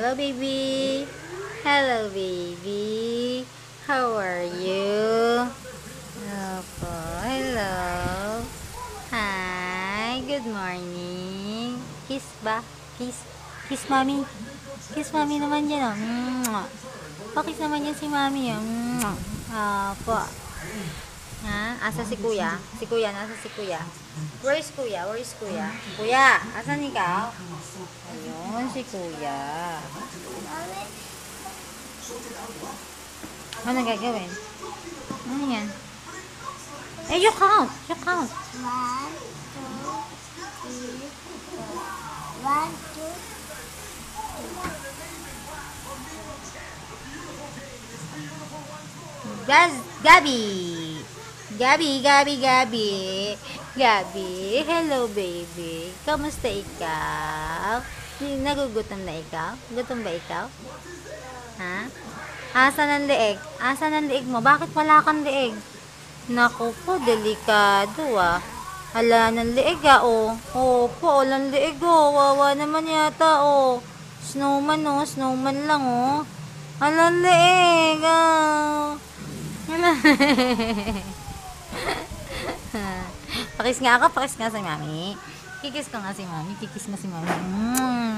Hello, baby. Hello, baby. How are you? Opo. Hello. Hi. Good morning. Kiss ba? Kiss. Kiss, mommy. Kiss, mommy naman yan, oh. Pakiss naman yan si mommy, oh. Opo. Ha? Asa si kuya? Si kuya, nasa si kuya? Where is kuya? Where is kuya? Kuya, asan ikaw? Ayun, si kuya. Ano gagawin? Ano yan? Eh, you count. You count. 1, 2, 3, 4. 1, 2. Gabi. Gabi. Gabi, hello baby. Kamusta ikaw? Nagugutom na ikaw? Gutom ba ikaw? Ha? Asan ang leeg? Asan ang leeg mo? Bakit wala kang leeg? Naku po, delikado ah. Ala ng leeg ah, oh. Opo, walang leeg oh. Wawa naman yata oh. Snowman oh, snowman lang oh. Ala leeg ah. Pakis nga ako, pakis nga si mami. Kikis ko nga si mami, kikis nga si mami.